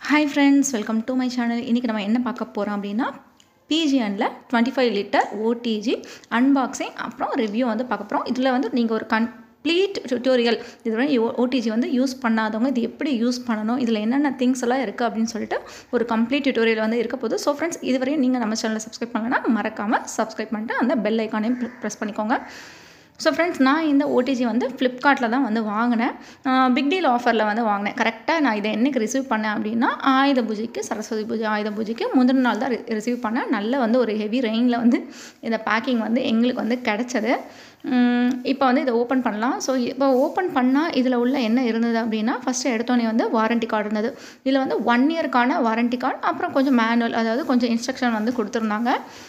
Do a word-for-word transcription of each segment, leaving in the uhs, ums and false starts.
Hi friends, welcome to my channel. இன்னைக்கு நம்ம என்ன பார்க்க போறோம் அப்படினா P G N ல twenty-five liter O T G unboxing அப்புறம் ரிவ்யூ வந்து பார்க்க போறோம். இதுல வந்து நீங்க ஒரு complete tutorial இதுவரை O T G வந்து யூஸ் பண்ணாதவங்க இது எப்படி யூஸ் பண்ணனும், இதுல என்னென்ன things எல்லாம் இருக்கு அப்படினு சொல்லிட்டு ஒரு complete tutorial வந்து இருக்க போகுது. So friends, இதுவரை நீங்க நம்ம சேனலை subscribe பண்ணலனா மறக்காம subscribe பண்ணிட்டு அந்த bell icon-ஐயும் press பண்ணிக்கோங்க. So friends, நான் இந்த O T G வந்து Flipkartல தான் வந்து வாங்குனேன். பிக் டீல் ஆஃபர்ல வந்து வாங்குனேன். கரெக்ட்டா நான் இத என்னைக்கு ரிசீவ் பண்ணேன் அப்படினா ஆயுத பூஜைக்கு சரஸ்வதி பூஜை ஆயுத பூஜைக்கு முந்தின நாள் தான் ரிசீவ் பண்ணேன். நல்ல வந்து ஒரு ஹெவி ரெயின்ல வந்து இந்த பேக்கிங் வந்து எங்களுக்கு வந்து கிடைச்சது. இப்போ வந்து இத ஓபன் பண்ணலாம். சோ இப்போ ஓபன் பண்ணா இதுல உள்ள என்ன இருந்தது அப்படினா ஃபர்ஸ்ட் எடுத்தோனே வந்து வாரண்டி கார்டு இருந்தது. இதுல வந்து one இயர்க்கான வாரண்டி கார்டு அப்புறம் கொஞ்சம் மேனுவல் அதாவது கொஞ்சம் இன்ஸ்ட்ரக்ஷன் வந்து கொடுத்திருந்தாங்க.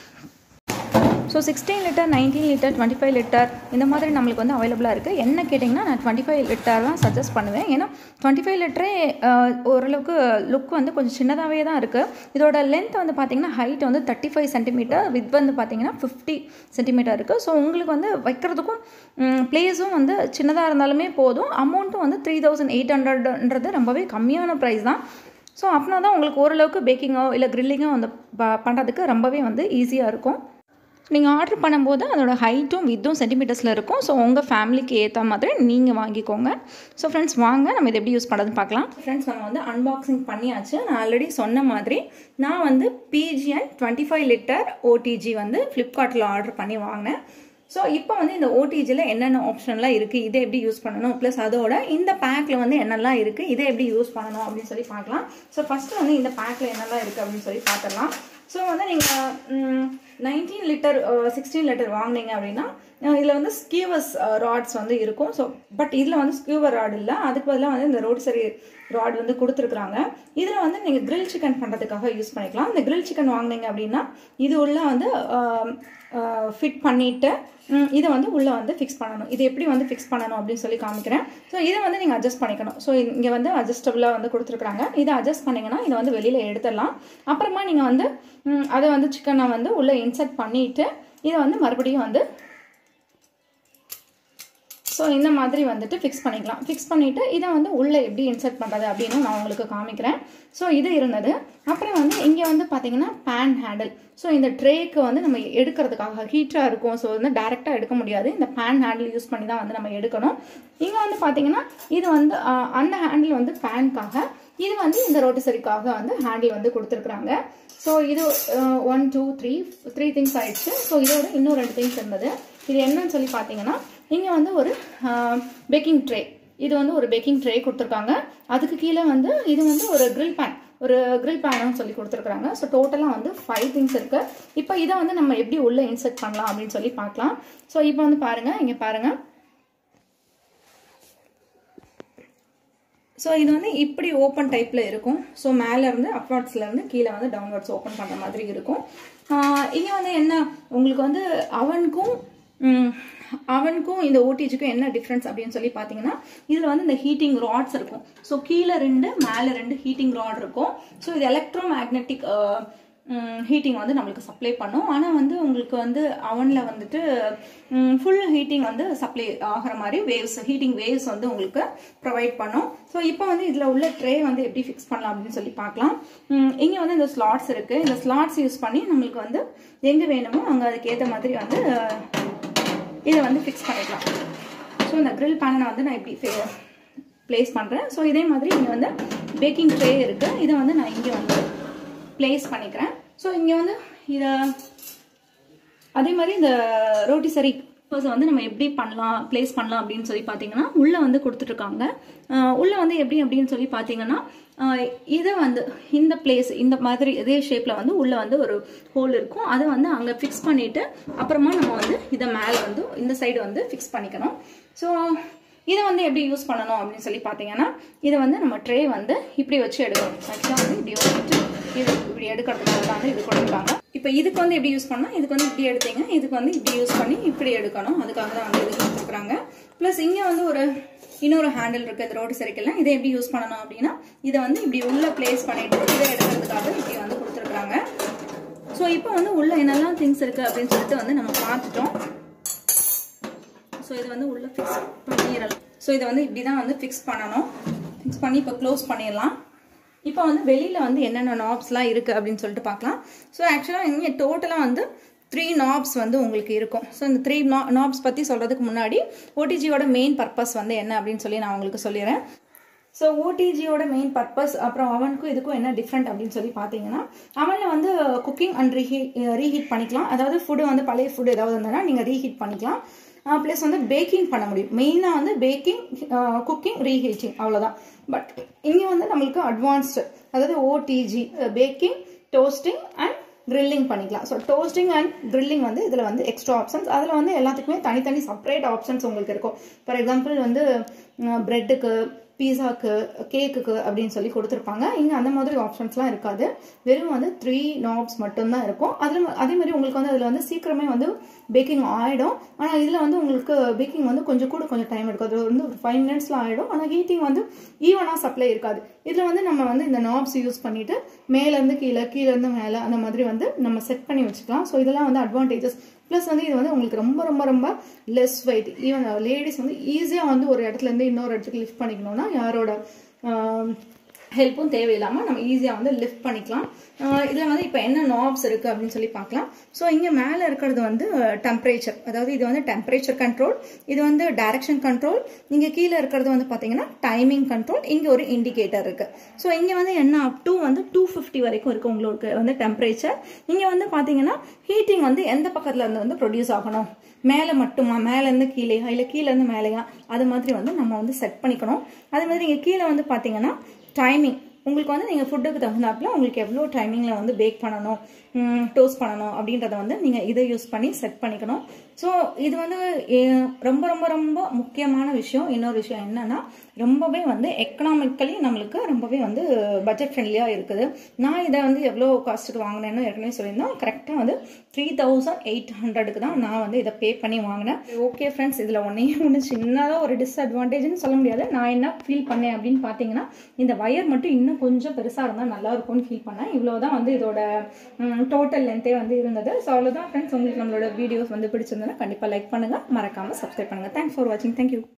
So sixteen liter, nineteen liter, twenty-five liter இந்த மாதிரி நமக்கு வந்து அவேலபிளா இருக்கு. என்ன கேட்டிங்கனா நான் twenty-five liter தான் சஜஸ்ட் பண்ணுவேன். ஏனா twenty-five liter ஓரளவுக்கு லுக் வந்து கொஞ்சம் சின்னதாவே தான் இருக்கு. இதோட லெந்த் வந்து பாத்தீங்கன்னா ஹைட் வந்து thirty-five centimeters, width வந்து பாத்தீங்கன்னா fifty centimeters இருக்கு. சோ உங்களுக்கு வந்து வைக்கிறதுக்கும் பிளேஸும் வந்து சின்னதா இருந்தாலுமே போதும். அமௌண்ட்டும் வந்து three thousand eight hundred ன்றது ரொம்பவே கம்மியான பிரைஸ் தான். சோ அப்பனா தான் உங்களுக்கு ஓரளவுக்கு பேக்கிங்கோ இல்ல கிரில்லிங்கோ வந்து பண்றதுக்கு ரொம்பவே வந்து ஈஸியா இருக்கும். நீங்க ஆர்டர் பண்ணும்போது அதோட ஹைட்டும் வித்தும் சென்டிமீட்டர்ஸ்ல இருக்கும். சோ உங்க ஃபேமிலிக்கு ஏத்த மாதிரி நீங்க வாங்கிக்கோங்க. சோ फ्रेंड्स, வாங்க நம்ம இத எப்படி யூஸ் பண்றதுன்னு பார்க்கலாம். फ्रेंड्स, நம்ம வந்து அன்பாக்சிங் பண்ணியாச்சு. நான் ஆல்ரெடி சொன்ன மாதிரி நான் வந்து P G N twenty-five liter O T G வந்து Flipkartல ஆர்டர் பண்ணி வாங்குனேன். சோ இப்போ வந்து இந்த O T G ல என்னென்ன ஆப்ஷன்லாம் இருக்கு, இதை எப்படி யூஸ் பண்ணனும், பிளஸ் அதோட இந்த பேக்ல வந்து என்னெல்லாம் இருக்கு, இதை எப்படி யூஸ் பண்ணனும் அப்படினு சொல்லி பார்க்கலாம். சோ ஃபர்ஸ்ட் வந்து இந்த பேக்ல என்னெல்லாம் இருக்கு அப்படினு சொல்லி பார்த்தறலாம். சோ வந்து நீங்க nineteen liter sixteen liter வாங்குனீங்க அப்படினா இதுல வந்து ஸ்கியூவர்ஸ் ராட்ஸ் வந்து இருக்கும். சோ பட் இதுல வந்து ஸ்கியூவர் ராட் இல்ல, அதுக்கு பதிலா வந்து இந்த ரோட்டிசரி ராட் வந்து கொடுத்திருக்காங்க. இதுல வந்து நீங்க grill chicken பண்றதுக்காக யூஸ் பண்ணிக்கலாம். இந்த grill chicken வாங்குனீங்க அப்படினா இது உள்ள வந்து ஃபிட் பண்ணிட்டு இத வந்து உள்ள வந்து ஃபிக்ஸ் பண்ணனும். இது எப்படி வந்து ஃபிக்ஸ் பண்ணனும் அப்படினு சொல்லி காமிக்கிறேன். சோ இத வந்து நீங்க அட்ஜஸ்ட் பண்ணிக்கணும். சோ இங்க வந்து அட்ஜஸ்டபிளா வந்து கொடுத்திருக்காங்க. இத அட்ஜஸ்ட் பண்ணீங்கனா இத வந்து வெளியில எடுத்துடலாம். அப்புறமா நீங்க வந்து அத வந்து சிக்கனை வந்து உள்ள இன்சர்ட் பண்ணிட்டு இத வந்து மறுபடியும் வந்து சோ இந்த மாதிரி வந்துட்டு ஃபிக்ஸ் பண்ணிக்கலாம். ஃபிக்ஸ் பண்ணிட்டு இத வந்து உள்ள எப்படி இன்சர்ட் பண்றது அப்படினு நான் உங்களுக்கு காமிக்கிறேன். சோ இது இருந்தது. அப்புறம் வந்து இங்க வந்து பாத்தீங்கன்னா pan handle. சோ இந்த ட்ரேக்கு வந்து நம்ம எடுக்கிறதுக்காக ஹீட்டா இருக்கும். சோ வந்து டைரக்ட்டா எடுக்க முடியாது. இந்த pan handle யூஸ் பண்ணி தான் வந்து நம்ம எடுக்கணும். இங்க வந்து பாத்தீங்கன்னா இது வந்து அந்த ஹேண்டில் வந்து பேன்காக, இது வந்து இந்த ரோட்டிசரிக்காக வந்து ஹேண்டில் வந்து கொடுத்திருக்காங்க. சோ இது one two three three things ஆயிடுச்சு. சோ இதோட இன்னும் ரெண்டு things இருந்தது. இது என்னன்னு சொல்லி பாத்தீங்கன்னா இங்க வந்து ஒரு பேக்கிங் ட்ரே, இது வந்து ஒரு பேக்கிங் ட்ரே கொடுத்திருக்காங்க. அதுக்கு கீழே வந்து இது வந்து ஒரு grill pan, ஒரு grill pan சொல்லி கொடுத்திருக்காங்க. சோ டோட்டலா வந்து five things இருக்கு. இப்போ இத வந்து நம்ம எப்படி உள்ள இன்சர்ட் பண்ணலாம் அப்படினு சொல்லி பார்க்கலாம். சோ இப்போ வந்து பாருங்க, இங்க பாருங்க. சோ இது வந்து இப்படி ஓபன் டைப்ல இருக்கும். சோ மேல இருந்து அப்வர்ட்ஸ்ல இருந்து கீழ வந்து டவுன்வர்ட்ஸ் ஓபன் பண்ற மாதிரி இருக்கும். இங்க வந்து என்ன உங்களுக்கு வந்து அவனுக்கும் அவனுக்கும் இந்த O T G-க்கும் என்ன டிஃபரன்ஸ் அப்படினு சொல்லி பாத்தீங்கன்னா இதுல வந்து இந்த ஹீட்டிங் ராட்ஸ் இருக்கும். சோ கீழ ரெண்டு மேல ரெண்டு ஹீட்டிங் ராட் இருக்கும். சோ இது எலக்ட்ரோ மேக்னெட்டிக் ஹீட்டிங் வந்து நமக்கு சப்ளை பண்ணும். ஆனா வந்து உங்களுக்கு வந்து அவன்ல வந்துட்டு ஃபுல் ஹீட்டிங் வந்து சப்ளை ஆகிற மாதிரி வேவ்ஸ் ஹீட்டிங் வேவ்ஸ் வந்து உங்களுக்கு ப்ரொவைட் பண்ணும். சோ இப்போ வந்து இதுல உள்ள ட்ரே வந்து எப்படி ஃபிக்ஸ் பண்ணலாம் அப்படின்னு சொல்லி பார்க்கலாம். இங்க வந்து இந்த ஸ்லாட்ஸ் இருக்கு. இந்த ஸ்லாட்ஸ் யூஸ் பண்ணி நம்மளுக்கு வந்து எங்க வேணுமோ அங்க அதுக்கு ஏத்த மாதிரி வந்து இதை வந்து ஃபிக்ஸ் பண்ணிக்கலாம். ஸோ இந்த கிரில் பேனை வந்து நான் இப்படி பிளேஸ் பண்ணுறேன். ஸோ இதே மாதிரி இங்கே வந்து பேக்கிங் ட்ரே இருக்கு. இதை வந்து நான் இங்கே வந்து பிளேஸ் பண்ணிக்கிறேன். ஸோ இங்கே வந்து இதை அதே மாதிரி இந்த ரோட்டிசரி வந்து நம்ம எப்படி பண்ணலாம் பிளேஸ் பண்ணலாம் அப்படின்னு சொல்லி பார்த்தீங்கன்னா உள்ள வந்து கொடுத்துட்ருக்காங்க. உள்ள வந்து எப்படி அப்படின்னு சொல்லி பார்த்தீங்கன்னா இதை வந்து இந்த பிளேஸ் இந்த மாதிரி இதே ஷேப்ல வந்து உள்ள வந்து ஒரு ஹோல் இருக்கும். அதை வந்து அங்க ஃபிக்ஸ் பண்ணிட்டு அப்புறமா நம்ம வந்து இதை மேலே வந்து இந்த சைடு வந்து ஃபிக்ஸ் பண்ணிக்கணும். ஸோ இதை வந்து எப்படி யூஸ் பண்ணணும் அப்படின்னு சொல்லி பார்த்தீங்கன்னா இதை வந்து நம்ம ட்ரே வந்து இப்படி வச்சு எடுக்கணும். ஆக்சுவலாக வந்து இப்படி வச்சுட்டு இது இப்படி எடுக்கிறதுக்காக தான் இது கொடுத்துருக்காங்க. இப்போ இதுக்கு வந்து எப்படி யூஸ் பண்ணா இதுக்கு வந்து இப்படி எடுத்தீங்க, இதுக்கு வந்து இப்படி யூஸ் பண்ணி இப்படி எடுக்கணும். அதுக்காக தான் வந்து இது கொடுத்துருக்காங்க. பிளஸ் இங்க வந்து ஒரு இன்னொரு ஹேண்டில் இருக்கு. இது ரோட்டிசரிக்கெல்லாம் இதை எப்படி யூஸ் பண்ணணும் அப்படின்னா இதை வந்து இப்படி உள்ள பிளேஸ் பண்ணிட்டு இதை எடுக்கிறதுக்காக இப்படி வந்து கொடுத்துருக்காங்க. ஸோ இப்போ வந்து உள்ள என்னெல்லாம் திங்ஸ் இருக்கு அப்படின்னு சொல்லிட்டு வந்து நம்ம பார்த்துட்டோம். ஸோ இதை வந்து உள்ள ஃபிக்ஸ் பண்ணிடலாம். ஸோ இதை வந்து இப்படி தான் வந்து ஃபிக்ஸ் பண்ணணும். ஃபிக்ஸ் பண்ணி இப்போ க்ளோஸ் பண்ணிடலாம். இப்போ வந்து வெளியில் வந்து என்னென்ன நாப்ஸ்லாம் இருக்குது அப்படின்னு சொல்லிட்டு பார்க்கலாம். ஸோ ஆக்சுவலாக இங்கே டோட்டலாக வந்து த்ரீ நாப்ஸ் வந்து உங்களுக்கு இருக்கும். ஸோ இந்த த்ரீ நா நாப்ஸ் பற்றி சொல்கிறதுக்கு முன்னாடி ஓடிஜியோட மெயின் பர்பஸ் வந்து என்ன அப்படின்னு சொல்லி நான் உங்களுக்கு சொல்லிடுறேன். ஸோ ஓடிஜியோட மெயின் பர்பஸ் அப்புறம் அவனுக்கும் இதுக்கும் என்ன டிஃப்ரெண்ட் அப்படின்னு சொல்லி பார்த்தீங்கன்னா, அவனில் வந்து குக்கிங் அண்ட் ரீஹீட் ரீஹீட் பண்ணிக்கலாம். அதாவது ஃபுட்டு வந்து பழைய ஃபுட்டு ஏதாவது இருந்ததுன்னா நீங்கள் ரீஹீட் பண்ணிக்கலாம். ப்ளஸ் வந்து பேக்கிங் பண்ண முடியும். மெயினாக வந்து பேக்கிங், குக்கிங், ரீஹீட்டிங் அவ்வளோதான். பட் இங்கே வந்து நம்மளுக்கு அட்வான்ஸ்டு, அதாவது OTG baking, toasting and grilling பண்ணிக்கலாம். ஸோ டோஸ்டிங் அண்ட் கிரில்லிங் வந்து இதில் வந்து எக்ஸ்ட்ரா ஆப்ஷன்ஸ். அதில் வந்து எல்லாத்துக்குமே தனித்தனி செப்பரேட் ஆப்ஷன்ஸ் உங்களுக்கு இருக்கும். ஃபார் எக்ஸாம்பிள் வந்து ப்ரெட்டுக்கு, பீஸாக்கு, கேக்குக்கு அப்படின்னு சொல்லி கொடுத்துருப்பாங்க. இங்கே அந்த மாதிரி ஆப்ஷன்ஸ்லாம் இருக்காது. வெறும் வந்து த்ரீ நாப்ஸ் மட்டும்தான் இருக்கும். அதில் அதே மாதிரி உங்களுக்கு வந்து அதில் வந்து சீக்கிரமே வந்து பேக்கிங் ஆகிடும். ஆனால் இதில் வந்து உங்களுக்கு பேக்கிங் வந்து கொஞ்சம் கூட கொஞ்சம் டைம் எடுக்கும். அது வந்து ஒரு ஃபைவ் மினிட்ஸில் ஆகிடும். ஆனால் ஹீட்டிங் வந்து ஈவனாக சப்ளை இருக்காது. இதில் வந்து நம்ம வந்து இந்த நாப்ஸ் யூஸ் பண்ணிவிட்டு மேலேருந்து கீழே, கீழேருந்து மேலே அந்த மாதிரி வந்து நம்ம செட் பண்ணி வச்சுக்கலாம். ஸோ இதெல்லாம் வந்து அட்வான்டேஜஸ். ப்ளஸ் வந்து இது வந்து உங்களுக்கு ரொம்ப ரொம்ப ரொம்ப லெஸ் வெயிட். ஈவன் லேடிஸ் வந்து ஈஸியாக வந்து ஒரு இடத்துலேருந்து இன்னொரு இடத்துக்கு லிஃப்ட் பண்ணிக்கணும்னா யாரோட ஹெல்ப்பும் தேவையில்லாமல் நம்ம ஈஸியாக வந்து லிஃப்ட் பண்ணிக்கலாம். இதில் வந்து இப்போ என்ன நாப்ஸ் இருக்குது அப்படின்னு சொல்லி பார்க்கலாம். ஸோ இங்கே மேலே இருக்கிறது வந்து டெம்பரேச்சர், அதாவது இது வந்து டெம்பரேச்சர் கண்ட்ரோல், இது வந்து டைரக்ஷன் கண்ட்ரோல். இங்கே கீழே இருக்கிறது வந்து பார்த்தீங்கன்னா டைமிங் கண்ட்ரோல். இங்கே ஒரு இண்டிகேட்டர் இருக்குது. ஸோ இங்கே வந்து என்ன அப் டு வந்து டூ ஃபிஃப்டி வரைக்கும் இருக்குது உங்களுக்கு வந்து டெம்பரேச்சர். இங்கே வந்து பார்த்தீங்கன்னா ஹீட்டிங் வந்து எந்த பக்கத்தில் இருந்து வந்து ப்ரொடியூஸ் ஆகணும், மேலே மட்டுமா, மேலேருந்து கீழேயா இல்லை கீழேருந்து மேலேயா, அது மாதிரி வந்து நம்ம வந்து செட் பண்ணிக்கணும். அதே மாதிரி இங்கே கீழே வந்து பார்த்தீங்கன்னா டைமிங், உங்களுக்கு வந்து நீங்கள் ஃபுட்டுக்கு தகுந்தாப்பில் உங்களுக்கு எவ்வளோ டைமிங்கில் வந்து பேக் பண்ணணும், டோஸ்ட் பண்ணணும் அப்படின்றத வந்து நீங்கள் இதை யூஸ் பண்ணி செட் பண்ணிக்கணும். ஸோ இது வந்து ரொம்ப ரொம்ப ரொம்ப முக்கியமான விஷயம். இன்னொரு விஷயம் என்னன்னா, ரொம்பவே வந்து எக்கனாமிக்கலி நம்மளுக்கு ரொம்பவே வந்து பட்ஜெட் ஃப்ரெண்ட்லியாக இருக்குது. நான் இதை வந்து எவ்வளோ காஸ்ட்டுக்கு வாங்கினேன்னு ஏற்கனவே சொல்லியிருந்தேன். கரெக்டாக வந்து த்ரீ தௌசண்ட் எயிட் ஹண்ட்ரடுக்கு தான் நான் வந்து இதை பே பண்ணி வாங்கினேன். ஓகே ஃப்ரெண்ட்ஸ், இதில் ஒன்றே ஒன்று சின்னதாக ஒரு டிஸ்அட்வான்டேஜ்னு சொல்ல முடியாது. நான் என்ன ஃபீல் பண்ணேன் அப்படின்னு பார்த்தீங்கன்னா, இந்த வயர் மட்டும் இன்னும் கொஞ்சம் பெருசாக இருந்தால் நல்லா இருக்கும்னு ஃபீல் பண்ணேன். இவ்வளோ தான் வந்து இதோட டோட்டல் லென்த்தே வந்து இருந்தது. ஸோ அவ்வளோதான் ஃப்ரெண்ட்ஸ். உங்களுக்கு நம்மளோட வீடியோஸ் வந்து பிடிச்சிருந்ததுன்னா கண்டிப்பாக லைக் பண்ணுங்கள், மறக்காமல் சப்ஸ்கிரைப் பண்ணுங்கள். தேங்க்ஸ் ஃபார் வாட்சிங். தேங்க்யூ.